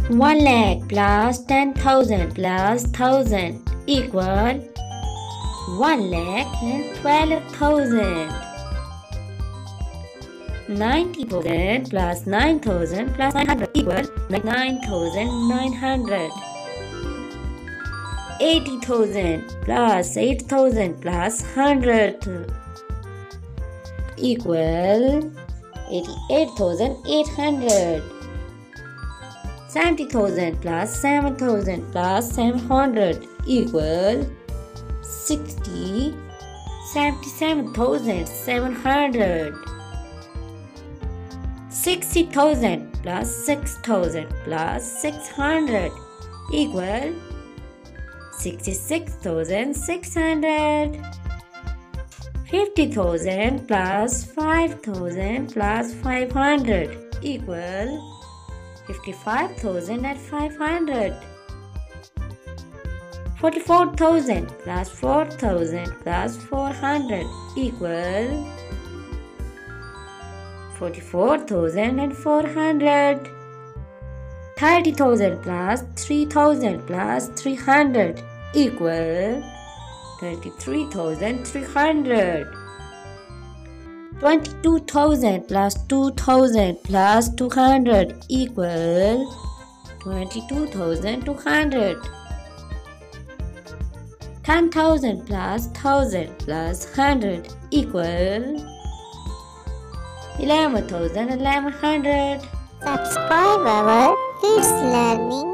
1 lakh plus 10,000 plus 1,000 equal 1 lakh and 12,000. 90,000 plus 9,000 plus 900 equal 9,900. 80,000 plus 8,000 plus 100 equal 88,800. 70,000 plus 7,000 plus 700 equal 77,700. 60,000 plus 6,000 plus 600 equal 66,600. 50,000 plus 5,000 plus 500 equal 55,500. 44,000 plus 4,000 plus 400 equal 44,400. 30,000 plus 3,000 plus 300 equal 33,300. 22,000 plus 2,000 plus 200 equal 22,200. 10,000 plus 1,000 plus 100 equal 11,100. Subscribe our Kids Learning